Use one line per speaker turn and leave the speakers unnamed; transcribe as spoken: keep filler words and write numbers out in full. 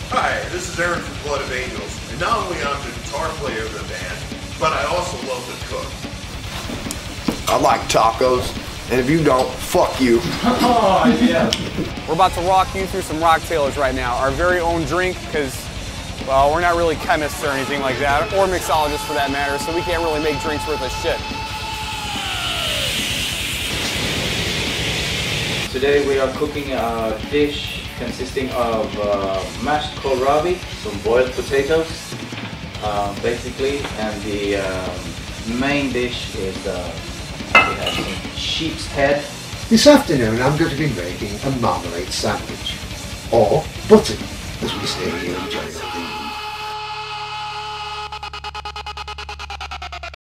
Hi, this is Aaron from Blood of Angels, and not only I'm the guitar player of the band, but I also love to cook.
I like tacos, and if you don't, fuck you.
Oh, yeah.
We're about to rock you through some Rocktailers right now, our very own drink, because, well, we're not really chemists or anything like that, or mixologists for that matter, so we can't really make drinks worth a shit.
Today we are cooking a dish consisting of uh, mashed kohlrabi, some boiled potatoes, uh, basically, and the um, main dish is uh, we have some sheep's head.
This afternoon I'm going to be making a marmalade sandwich, or button, as we say here in China.